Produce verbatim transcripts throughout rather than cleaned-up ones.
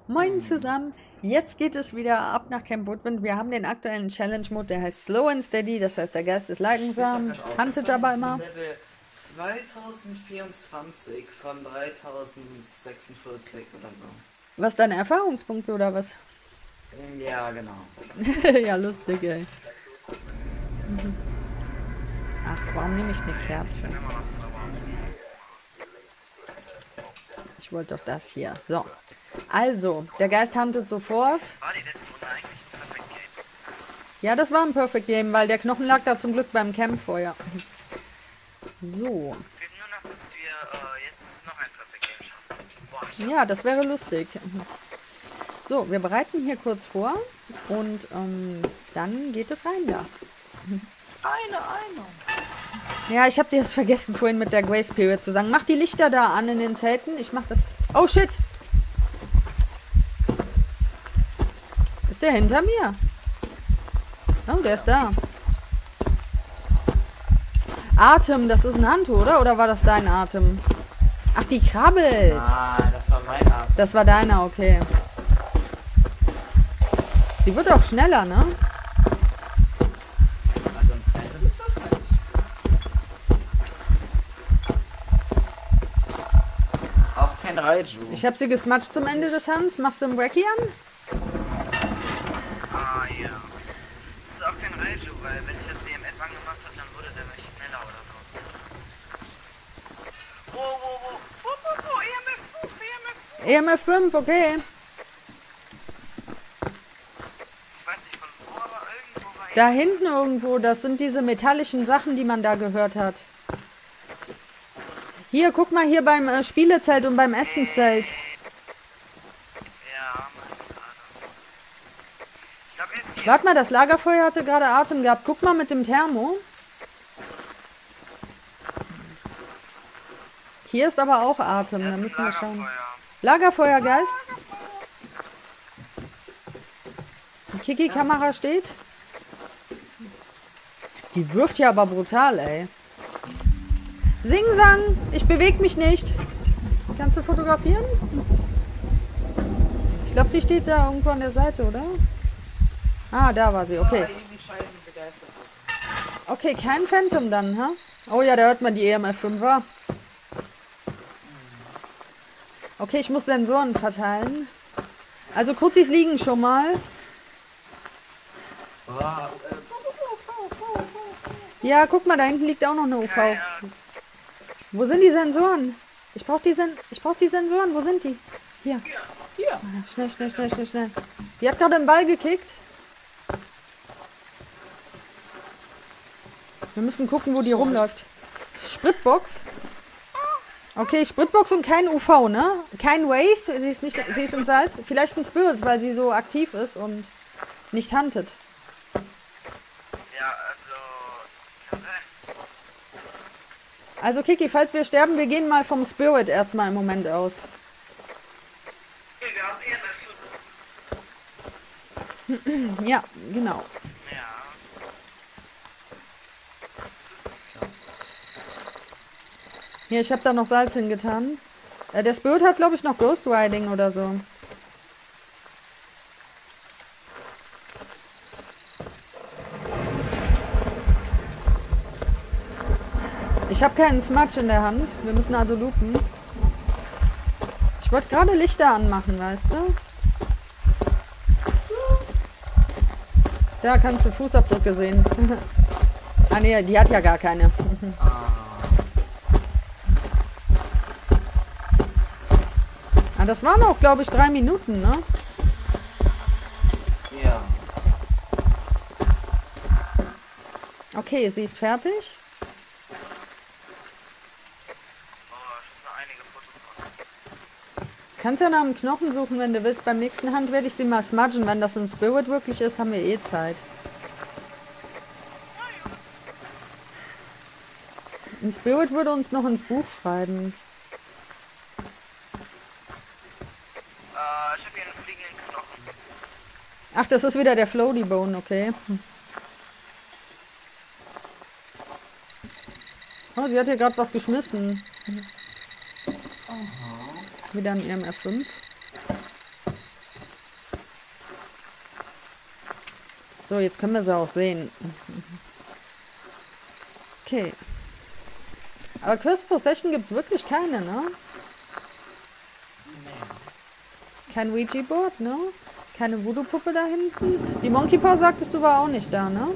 Moin zusammen, jetzt geht es wieder ab nach Camp Woodwind. Wir haben den aktuellen Challenge-Mode, der heißt Slow and Steady, das heißt der Geist ist langsam, huntet aber immer. Level zweitausendvierundzwanzig von dreitausendsechsundvierzig oder so. Was, deine Erfahrungspunkte oder was? Ja, genau. Ja, lustig, ey. Mhm. Ach, warum nehme ich eine Kerze? Ich wollte doch das hier. So. Also, der Geist huntet sofort. War die letzte Runde eigentlich ein Perfect Game? Ja, das war ein Perfect Game, weil der Knochen lag da zum Glück beim Campfeuer. So. Fehlt nur noch, dass wir äh, jetzt noch ein Perfect Game schaffen. Boah, ich Ja, das wäre lustig. So, wir bereiten hier kurz vor und ähm, dann geht es rein da. Eine, eine. Ja, ich habe dir das vergessen vorhin mit der Grace Period zu sagen. Mach die Lichter da an in den Zelten. Ich mach das... Oh, shit! Ist der hinter mir? Oh, der ist da. Atem, das ist ein Handtuch, oder? Oder war das dein Atem? Ach, die krabbelt. Ah, das war mein Atem. Das war deiner, okay. Sie wird auch schneller, ne? Also ein Phantom ist das nicht. Auch kein Raiju. Ich habe sie gesmatscht zum Ende des Hands. Machst du einen Wacky an? Ah, ja. Das ist auch kein Raiju, weil wenn ich das D M F angemacht habe, dann wurde der nicht schneller oder so. Wow, wow, wow. Wow, wow, wow. E M F fünf, E M F fünf. E M F fünf, okay. Ich weiß nicht von wo, aber irgendwo war Da hinten irgendwo, das sind diese metallischen Sachen, die man da gehört hat. Hier, guck mal hier beim äh, Spielezelt und beim Essenszelt. Ja, Mann, gerade. Ich glaube, jetzt hier. Warte mal, das Lagerfeuer hatte gerade Atem gehabt. Guck mal mit dem Thermo. Hier ist aber auch Atem, da müssen wir schauen. Lagerfeuer. Lagerfeuergeist. Die Kiki-Kamera steht. Die wirft ja aber brutal, ey. Sing-Sang, ich bewege mich nicht. Kannst du fotografieren? Ich glaube, sie steht da irgendwo an der Seite, oder? Ah, da war sie, okay. Irgendwie scheiße begeistert. Okay, kein Phantom dann, ha? Oh ja, da hört man die E M F fünfer. Okay, ich muss Sensoren verteilen. Also Kurzis liegen schon mal. Boah, äh, Ja, guck mal, da hinten liegt auch noch eine U V. Wo sind die Sensoren? Ich brauche die, Sen ich brauch die Sensoren. Wo sind die? Hier. hier. Ah, Schnell, schnell, schnell, schnell, schnell. Die hat gerade den Ball gekickt. Wir müssen gucken, wo die rumläuft. Spritbox. Okay, Spritbox und kein U V, ne? Kein Wraith. Sie ist nicht, sie ist in Salz. Vielleicht ein Spirit, weil sie so aktiv ist und nicht huntet. Ja, also. Kann sein. Also Kiki, falls wir sterben, wir gehen mal vom Spirit erstmal im Moment aus. Okay, wir haben E M F fünf. Ja, genau. Ja. Hier, ich habe da noch Salz hingetan. Äh, der Spirit hat, glaube ich, noch Ghost Riding oder so. Ich habe keinen Smudge in der Hand. Wir müssen also loopen. Ich wollte gerade Lichter anmachen, weißt du? Da kannst du Fußabdrücke sehen. Ah ne, die hat ja gar keine. Ah, das waren auch, glaube ich, drei Minuten, ne? Ja. Okay, sie ist fertig. Oh, schon so einige Fotos gemacht. Kannst ja nach einem Knochen suchen, wenn du willst. Beim nächsten Hand werde ich sie mal smudgen. Wenn das ein Spirit wirklich ist, haben wir eh Zeit. Ein Spirit würde uns noch ins Buch schreiben. Äh, ich habe hier einen fliegenden Knochen. Ach, das ist wieder der Floaty Bone, okay. Hm. Oh, sie hat hier gerade was geschmissen. Wieder ein E M F fünf. So, jetzt können wir sie auch sehen. Okay. Aber Cursed Possession gibt es wirklich keine, ne? Kein Ouija-Board, ne? Keine Voodoo-Puppe da hinten. Die Monkey Paw, sagtest du, war auch nicht da, ne?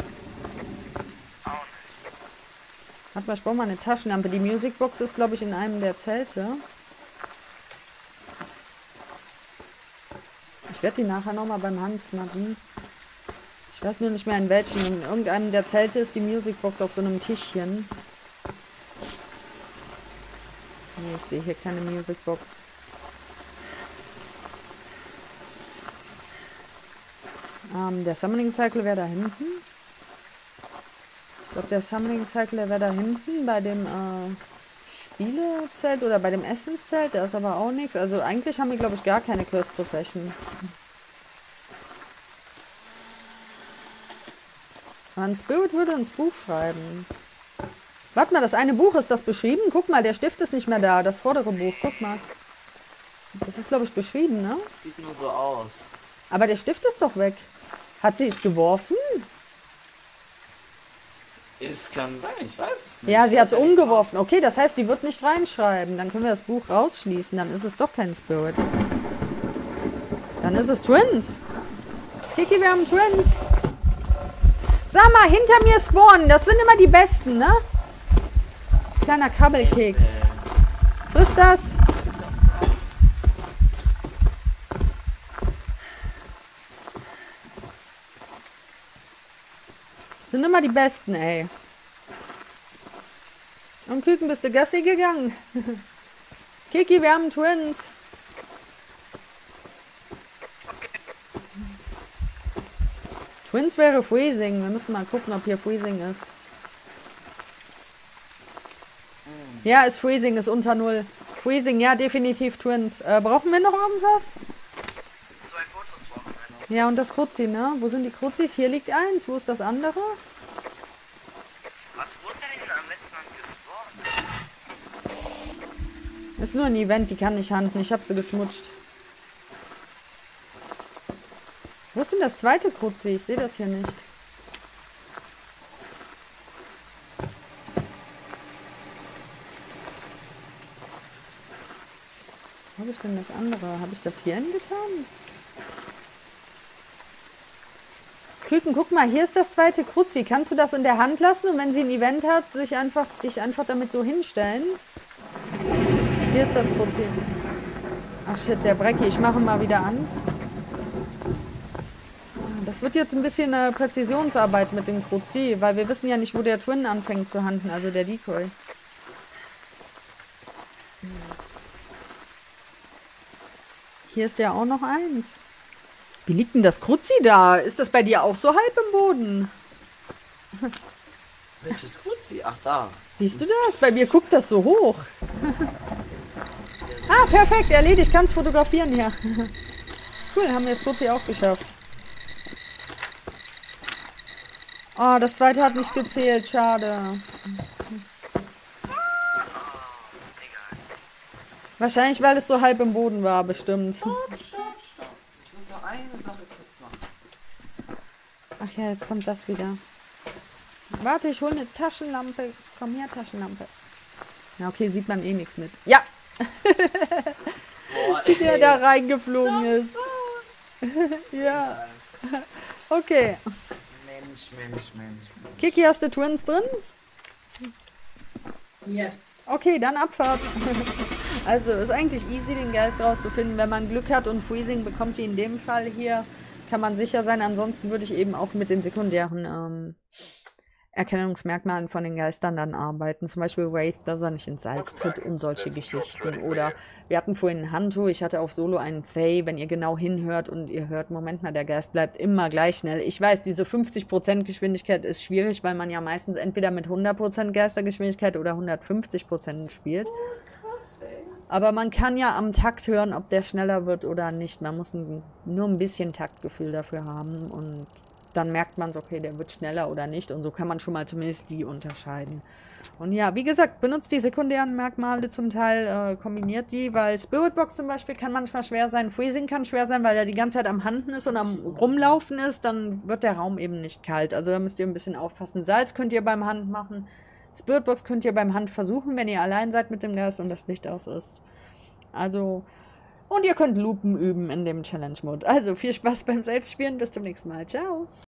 Warte mal, ich brauche mal eine Taschenlampe. Die Musicbox ist, glaube ich, in einem der Zelte. Ich werde die nachher nochmal beim Hans machen. Ich weiß nur nicht mehr in welchen. In irgendeinem der Zelte ist die Musicbox auf so einem Tischchen. Nee, ich sehe hier keine Musicbox. Ähm, der Summoning Cycle wäre da hinten. Ich glaube, der Summoning Cycle wäre da hinten bei dem äh, Spielezelt oder bei dem Essenszelt. Da ist aber auch nichts. Also eigentlich haben wir, glaube ich, gar keine Cursed Possession. Ein Spirit würde ins Buch schreiben. Warte mal, das eine Buch, ist das beschrieben? Guck mal, der Stift ist nicht mehr da. Das vordere Buch, guck mal. Das ist, glaube ich, beschrieben, ne? Sieht nur so aus. Aber der Stift ist doch weg. Hat sie es geworfen? Es kann sein, ich weiß es nicht. Ja, sie Ich hat es weiß ja nichts umgeworfen. Okay, das heißt, sie wird nicht reinschreiben. Dann können wir das Buch rausschließen. Dann ist es doch kein Spirit. Dann ist es Twins. Kiki, wir haben Twins. Sag mal, hinter mir spawnen. Das sind immer die Besten, ne? Kleiner Krabbelkeks. Friss das. Das sind immer die Besten, ey. Und Küken, bist du Gassi gegangen? Kiki, wir haben Twins. Twins wäre Freezing. Wir müssen mal gucken, ob hier Freezing ist. Ja, ist Freezing, ist unter null. Freezing, ja, definitiv Twins. Äh, brauchen wir noch irgendwas? Zwei Fotos brauchen wir noch. Ja, und das Kruzzi, ne? Wo sind die Kruzzis? Hier liegt eins. Wo ist das andere? Was wurde denn am letzten Mal gespawnt? Ist nur ein Event, die kann ich handen. Ich hab sie gesmutscht. Wo ist denn das zweite Kruzzi? Ich sehe das hier nicht. Wo habe ich denn das andere? Habe ich das hier hingetan? Küken, guck mal, hier ist das zweite Kruzzi. Kannst du das in der Hand lassen und wenn sie ein Event hat, sich einfach, dich einfach damit so hinstellen? Hier ist das Kruzzi. Ach shit, der Brecki. Ich mache ihn mal wieder an. Das wird jetzt ein bisschen eine Präzisionsarbeit mit dem Kruzzi, weil wir wissen ja nicht, wo der Twin anfängt zu handen, also der Decoy. Hier ist ja auch noch eins. Wie liegt denn das Kruzzi da? Ist das bei dir auch so halb im Boden? Welches Kruzzi? Ach, da. Siehst du das? Bei mir guckt das so hoch. Ah, perfekt, erledigt. Kannst fotografieren hier. Cool, haben wir das Kruzzi auch geschafft. Oh, das zweite hat nicht gezählt. Schade. Wahrscheinlich, weil es so halb im Boden war, bestimmt. Stopp, stopp, stopp. Ich muss noch eine Sache kurz machen. Ach ja, jetzt kommt das wieder. Warte, ich hole eine Taschenlampe. Komm her, Taschenlampe. Ja, okay, sieht man eh nichts mit. Ja! Boah, Der da reingeflogen ist. Ja. Okay. Mensch, Mensch, Mensch, Mensch. Kiki, hast du Twins drin? Yes. Okay, dann Abfahrt. Also, ist eigentlich easy, den Geist rauszufinden, wenn man Glück hat und Freezing bekommt, wie in dem Fall hier, kann man sicher sein. Ansonsten würde ich eben auch mit den sekundären ähm, Erkennungsmerkmalen von den Geistern dann arbeiten. Zum Beispiel Wraith, dass er nicht ins Salz tritt und solche Geschichten. Oder wir hatten vorhin Hantu, ich hatte auf Solo einen Thay, wenn ihr genau hinhört und ihr hört, Moment mal, der Geist bleibt immer gleich schnell. Ich weiß, diese fünfzig Prozent Geschwindigkeit ist schwierig, weil man ja meistens entweder mit hundert Prozent Geistergeschwindigkeit oder hundertfünfzig Prozent spielt. Aber man kann ja am Takt hören, ob der schneller wird oder nicht. Man muss ein, nur ein bisschen Taktgefühl dafür haben und dann merkt man es, okay, der wird schneller oder nicht. Und so kann man schon mal zumindest die unterscheiden. Und ja, wie gesagt, benutzt die sekundären Merkmale zum Teil, äh, kombiniert die, weil Spiritbox zum Beispiel kann manchmal schwer sein, Freezing kann schwer sein, weil er die ganze Zeit am Handen ist und am Rumlaufen ist, dann wird der Raum eben nicht kalt. Also da müsst ihr ein bisschen aufpassen. Salz könnt ihr beim Hand machen, Spiritbox könnt ihr beim Hand versuchen, wenn ihr allein seid mit dem Geist und das Licht aus ist. Also, und ihr könnt Lupen üben in dem Challenge-Mode. Also viel Spaß beim Selbstspielen, bis zum nächsten Mal. Ciao!